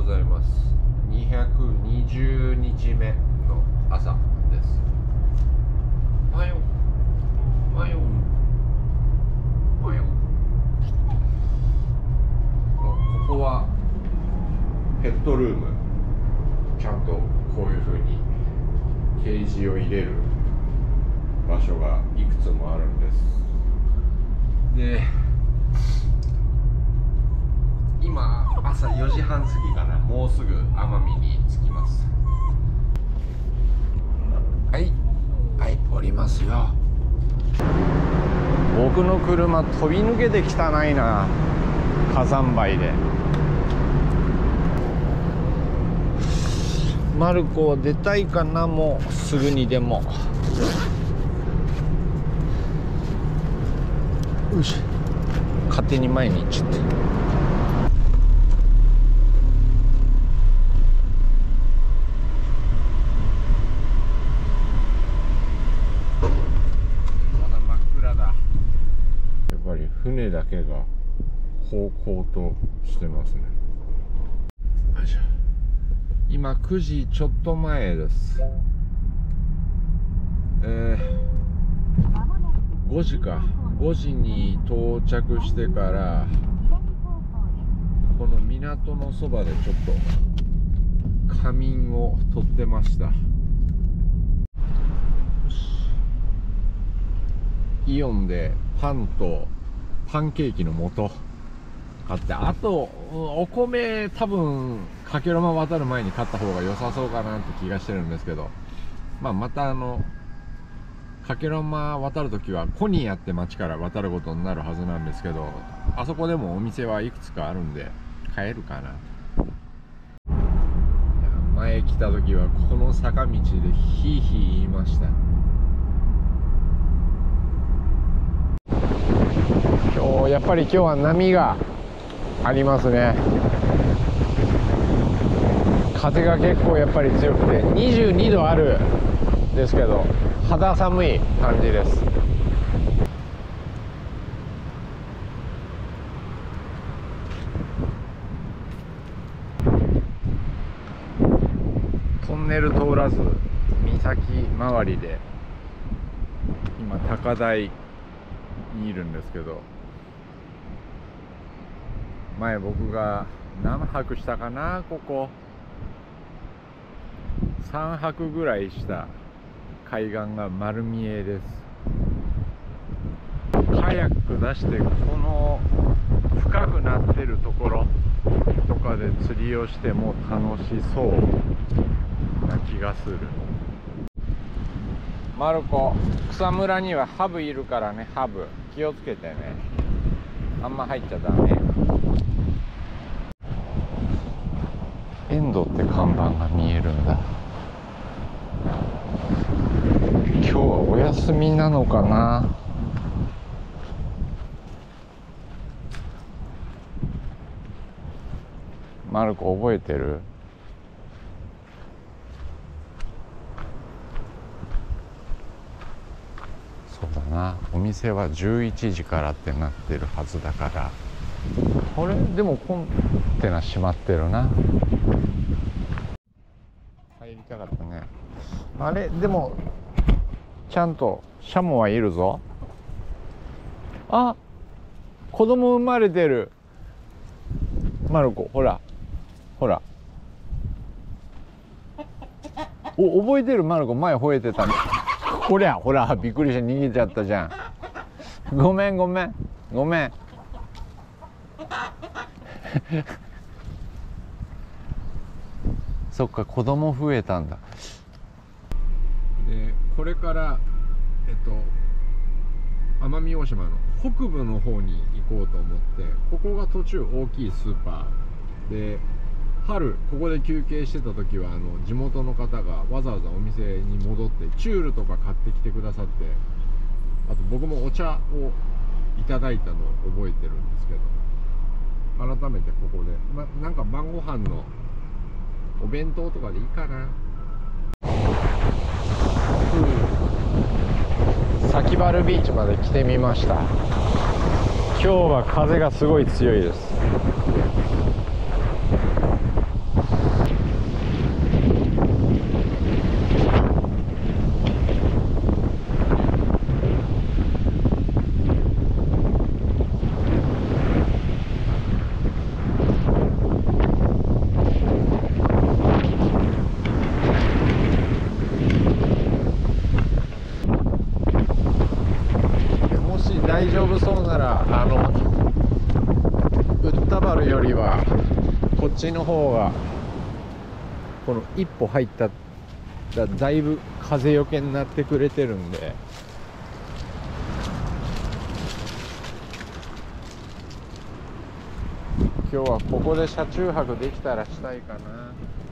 ざいます。220日目の朝です。おはよう。おはよう。おはよう。ここはペットルーム。ちゃんとこういう風にケージを入れる場所がいくつもあるんです。で、今朝4時半過ぎかな。もうすぐ奄美に着きます。はいはい、降りますよ。僕の車飛び抜けて汚いな、火山灰で。マルコ出たいかな、もうすぐにでも。よし、勝手に前に行っちゃって。船だけが方向としてますね。今9時ちょっと前です。5時か。5時に到着してからこの港のそばでちょっと仮眠をとってました。イオンでパンとパンケーキの素買って、あとお米多分加計呂麻渡る前に買った方が良さそうかなって気がしてるんですけど、また加計呂麻渡るときはコニアって町から渡ることになるはずなんですけど、あそこでもお店はいくつかあるんで買えるかな。前来た時はこの坂道でヒーヒー言いました。やっぱり今日は波がありますね。風が結構やっぱり強くて22度あるんですけど肌寒い感じです。トンネル通らず岬周りで今高台にいるんですけど、前僕が何泊したかな、ここ3泊ぐらいした海岸が丸見えです。カヤック出してこの深くなってるところとかで釣りをしても楽しそうな気がする。マルコ、草むらにはハブいるからね。ハブ気をつけてね、あんま入っちゃダメ。エンドって看板が見えるんだ。今日はお休みなのかな。マルコ覚えてる？そうだな、お店は11時からってなってるはずだから。あれでもコンテナ閉まってるな。入りたかったね。あれでもちゃんとシャモはいるぞ。あ、子供生まれてる。マルコほらほら、お、覚えてる？マルコ前吠えてた。ほらほら、びっくりして逃げちゃったじゃん。ごめんごめんごめん。そっか、子供増えたんだ。でこれから奄美大島の北部の方に行こうと思って、ここが途中大きいスーパーで、春ここで休憩してた時は地元の方がわざわざお店に戻ってチュールとか買ってきてくださって、あと僕もお茶をいただいたのを覚えてるんですけど、改めてここで、なんか晩ご飯のお弁当とかでいいかな。崎原ビーチまで来てみました。今日は風がすごい強いです。 よりはこっちの方がこの一歩入ったらだいぶ風よけになってくれてるんで、今日はここで車中泊できたらしたいかな。